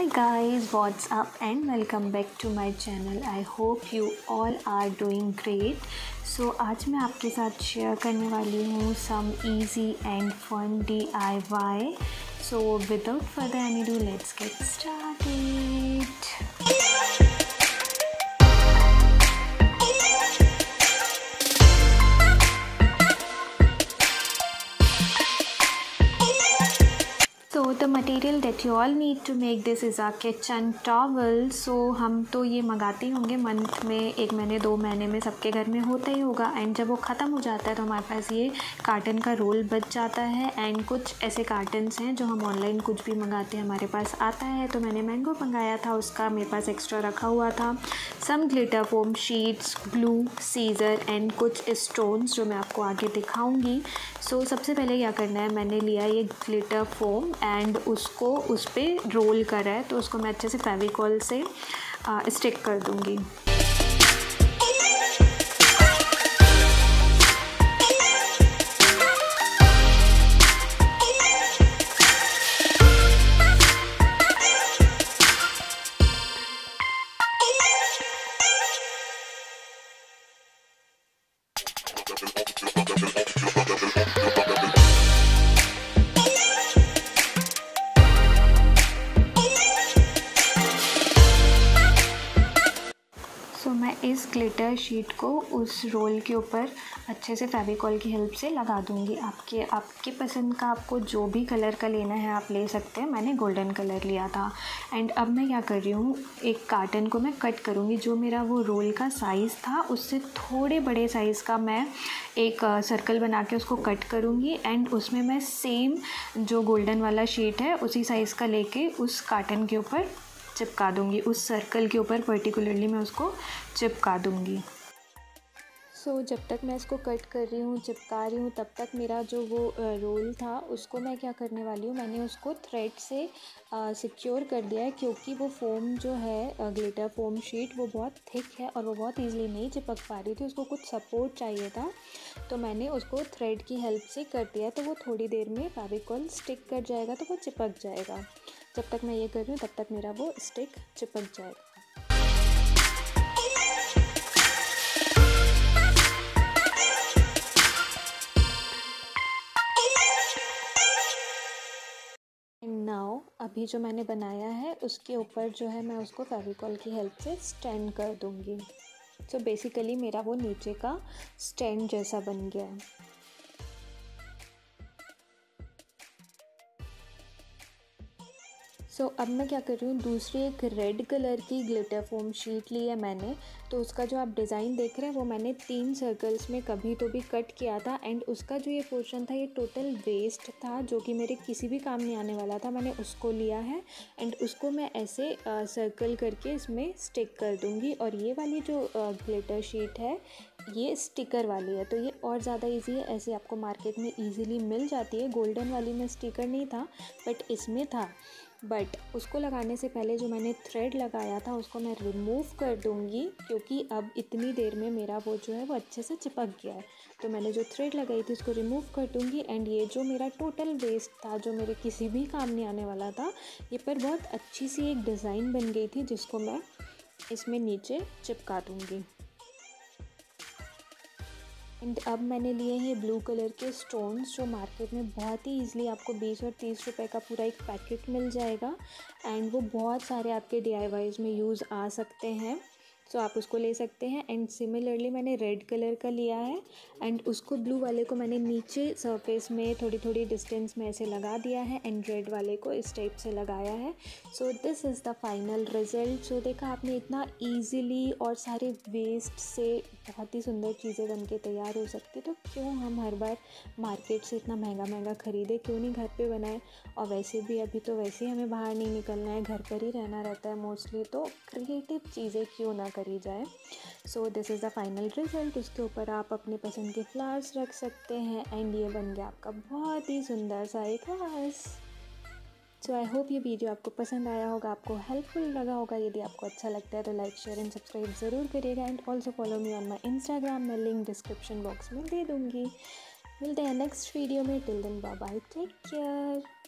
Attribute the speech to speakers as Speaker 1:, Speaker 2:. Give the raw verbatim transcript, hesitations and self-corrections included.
Speaker 1: guys, what's up and welcome back to my channel. I hope you all are doing great. So आज मैं आपके साथ share करने वाली हूँ some easy and fun D I Y. So without further ado, let's get started. So the material that you all need to make this is a kitchen towel. So हम तो ये मंगाते ही होंगे मंथ में, एक महीने दो महीने में सबके घर में होता ही होगा। एंड जब वो ख़त्म हो जाता है तो हमारे पास ये कार्टन का रोल बच जाता है। एंड कुछ ऐसे कार्टन्स हैं जो हम ऑनलाइन कुछ भी मंगाते हैं हमारे पास आता है। तो मैंने मैंगो मंगाया था, उसका मेरे पास एक्स्ट्रा रखा हुआ था। Some glitter foam sheets, glue, scissor and कुछ स्टोन्स जो मैं आपको आगे दिखाऊँगी। सो so, सबसे पहले क्या करना है, मैंने लिया ये ग्लिटर फोम एंड उसको उस पर रोल करा है। तो उसको मैं अच्छे से फेविकॉल से स्टिक कर दूँगी। तो मैं इस ग्लिटर शीट को उस रोल के ऊपर अच्छे से फेविकॉल की हेल्प से लगा दूंगी। आपके आपके पसंद का आपको जो भी कलर का लेना है आप ले सकते हैं। मैंने गोल्डन कलर लिया था। एंड अब मैं क्या कर रही हूँ, एक कार्टन को मैं कट करूँगी। जो मेरा वो रोल का साइज़ था उससे थोड़े बड़े साइज़ का मैं एक सर्कल बना के उसको कट करूँगी। एंड उसमें मैं सेम जो गोल्डन वाला शीट है उसी साइज़ का लेके उस कार्टन के ऊपर चिपका दूँगी। उस सर्कल के ऊपर पर्टिकुलरली मैं उसको चिपका दूँगी। सो so, जब तक मैं इसको कट कर रही हूँ, चिपका रही हूँ, तब तक मेरा जो वो रोल था उसको मैं क्या करने वाली हूँ, मैंने उसको थ्रेड से सिक्योर कर दिया है। क्योंकि वो फोम जो है ग्लिटर फोम शीट वो बहुत थिक है और वो बहुत ईज़िली नहीं चिपक पा रही थी। उसको कुछ सपोर्ट चाहिए था तो मैंने उसको थ्रेड की हेल्प से कर दिया। तो वो थोड़ी देर में फेविकॉल स्टिक कर जाएगा तो वो चिपक जाएगा। जब तक मैं ये कर रही हूँ तब तक मेरा वो स्टिक चिपक जाएगा। नाउ अभी जो मैंने बनाया है उसके ऊपर जो है मैं उसको फेविकॉल की हेल्प से स्टैंड कर दूँगी। सो बेसिकली मेरा वो नीचे का स्टैंड जैसा बन गया है। सो so, अब मैं क्या कर रही हूँ, दूसरी एक रेड कलर की ग्लिटर फोम शीट ली है मैंने। तो उसका जो आप डिज़ाइन देख रहे हैं वो मैंने तीन सर्कल्स में कभी तो भी कट किया था। एंड उसका जो ये पोर्शन था ये टोटल वेस्ट था जो कि मेरे किसी भी काम नहीं आने वाला था। मैंने उसको लिया है एंड उसको मैं ऐसे सर्कल करके इसमें स्टिक कर दूँगी। और ये वाली जो ग्लिटर शीट है ये स्टिकर वाली है तो ये और ज़्यादा इजी है। ऐसे आपको मार्केट में इजीली मिल जाती है। गोल्डन वाली में स्टिकर नहीं था बट इसमें था। बट उसको लगाने से पहले जो मैंने थ्रेड लगाया था उसको मैं रिमूव कर दूँगी। क्योंकि अब इतनी देर में मेरा वो जो है वो अच्छे से चिपक गया है। तो मैंने जो थ्रेड लगाई थी उसको रिमूव कर दूँगी। एंड ये जो मेरा टोटल वेस्ट था जो मेरे किसी भी काम नहीं आने वाला था, ये पर बहुत अच्छी सी एक डिज़ाइन बन गई थी जिसको मैं इसमें नीचे चिपका दूँगी। एंड अब मैंने लिए हैं ब्लू कलर के स्टोन्स जो मार्केट में बहुत ही ईजिली आपको बीस और तीस रुपए का पूरा एक पैकेट मिल जाएगा। एंड वो बहुत सारे आपके डी आई वाईज़ में यूज़ आ सकते हैं। सो so, आप उसको ले सकते हैं। एंड सिमिलरली मैंने रेड कलर का लिया है एंड उसको ब्लू वाले को मैंने नीचे सरफेस में थोड़ी थोड़ी डिस्टेंस में ऐसे लगा दिया है एंड रेड वाले को इस टाइप से लगाया है। So this is the final result. So देखा आपने, इतना इजीली और सारे वेस्ट से बहुत ही सुंदर चीज़ें बन के तैयार हो सकती। तो क्यों हम हर बार मार्केट से इतना महंगा महंगा ख़रीदें, क्यों नहीं घर पे बनाएं। और वैसे भी अभी तो वैसे ही हमें बाहर नहीं निकलना है, घर पर ही रहना रहता है मोस्टली। तो क्रिएटिव चीज़ें क्यों ना करी जाए। So this is the final result. उसके ऊपर आप अपने पसंद के फ्लावर्स रख सकते हैं एंड ये बन गया आपका बहुत ही सुंदर सा एक वास। सो आई होप ये वीडियो आपको पसंद आया होगा, आपको हेल्पफुल लगा होगा। यदि आपको अच्छा लगता है तो लाइक शेयर एंड सब्सक्राइब ज़रूर करिएगा। And also follow me on my Instagram, मैं लिंक डिस्क्रिप्शन बॉक्स में दे दूँगी। मिलते हैं नेक्स्ट वीडियो में। Till then bye bye, take care.